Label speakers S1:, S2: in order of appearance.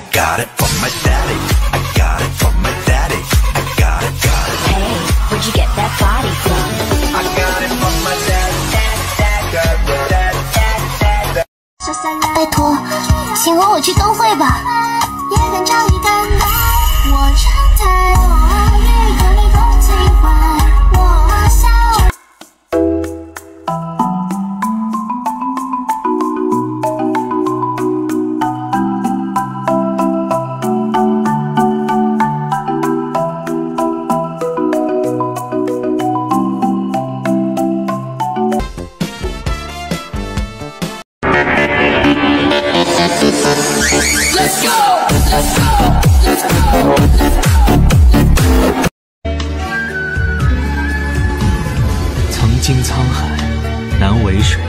S1: got it from my daddy. I got it from my daddy. I got it, got it.
S2: Hey, where'd you get that body from?
S1: I got it from my daddy. Dad.
S3: 拜托，请和我去灯会吧。也敢找你干嘛？我真太多，越看你不喜欢我笑。
S4: Let's go, let's go, let's go.
S5: 曾经沧海难为水，